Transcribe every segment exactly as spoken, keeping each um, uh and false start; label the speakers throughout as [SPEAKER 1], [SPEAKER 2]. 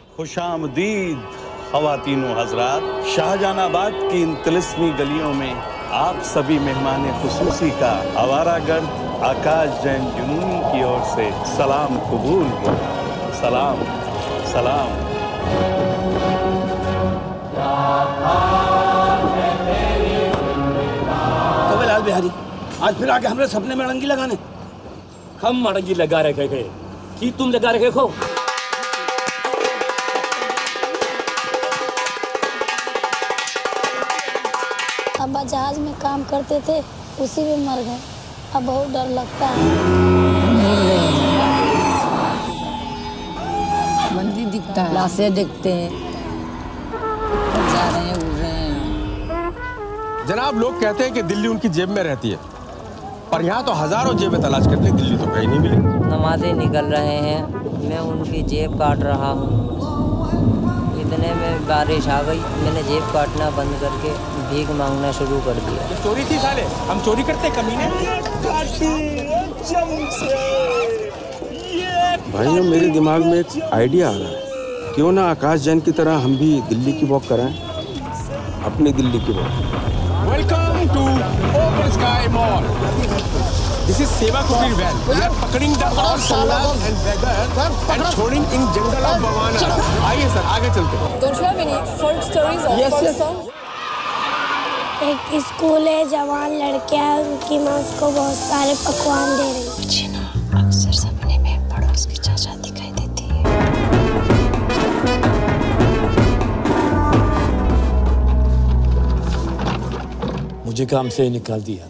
[SPEAKER 1] खुशामदीद ख़वातीनो हज़रात, शाहजहानाबाद की इन तिलिस्मी गलियों में आप सभी मेहमान खुसूसी का आवारागर्द आकाश जैन जुनूनी की ओर से सलाम कबूल हो। सलाम सलाम।
[SPEAKER 2] तो लाल बिहारी आज फिर आके हमरे सपने में अड़ंगी लगाने।
[SPEAKER 3] हम अड़ंगी लगा रखे गए कि तुम लगा रखे हो।
[SPEAKER 4] अब्बा जहाज में काम करते थे, उसी में मर गए। अब बहुत डर लगता है।
[SPEAKER 5] मंदिर दिखता है, लाशें दिखते हैं, जा रहे हैं, उड़ रहे हैं।
[SPEAKER 6] जनाब, लोग कहते हैं कि दिल्ली उनकी जेब में रहती है, पर यहाँ तो हजारों जेबें तलाश करते हैं, दिल्ली तो कहीं नहीं मिली।
[SPEAKER 7] नमाज़ें निकल रहे हैं, मैं उनकी जेब काट रहा हूँ। इतने में बारिश आ गई, मैंने जेब काटना बंद करके भीख मांगना शुरू कर दिया।
[SPEAKER 6] ये चोरी थी साले, हम चोरी करते कमीने।
[SPEAKER 8] भाइयों, मेरे दिमाग में एक आइडिया आ रहा है, क्यों ना आकाश जैन की तरह हम भी दिल्ली की वॉक कराएं, अपनी दिल्ली की walk.
[SPEAKER 6] Welcome to open sky mall. This is Seva Kutir van. We are पकड़िंग the all soldiers and beggars and छोड़िंग इन जंगल ऑफ बवाना। आइए सर, आगे चलते हैं।
[SPEAKER 9] Don't you have any folk stories or
[SPEAKER 6] yes,
[SPEAKER 9] folk
[SPEAKER 6] yes.
[SPEAKER 9] songs?
[SPEAKER 4] एक school है, जवान लड़कियां, उनकी माँ उसको बहुत सारे पकवान दे रही है।
[SPEAKER 10] मुझे ना अक्सर सपने में पड़ोस की चाचा दिखाई देती है।
[SPEAKER 3] मुझे काम से निकाल दिया।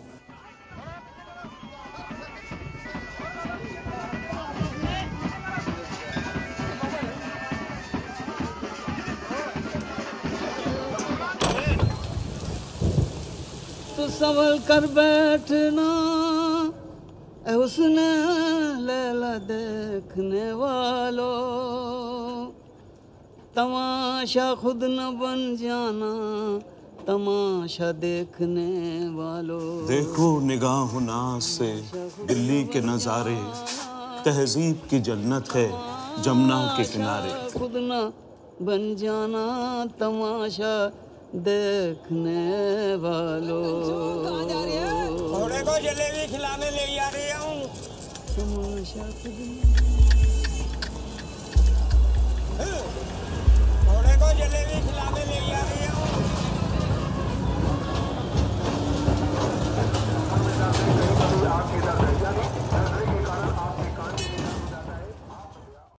[SPEAKER 11] तो संभल कर बैठना ऐ उसने लैला देखने वालों, तमाशा खुद न बन जाना तमाशा देखने वालों।
[SPEAKER 1] देखो निगाह नाज से दिल्ली के नज़ारे, तहजीब की जन्नत है जमुना के किनारे।
[SPEAKER 11] खुद न बन जाना तमाशा देखने वालों।
[SPEAKER 2] घोड़े को जलेबी खिलाने ले जा रही हूँ।
[SPEAKER 11] तमाशा
[SPEAKER 2] घोड़े को जलेबी खिलाने ले जा रही हूँ।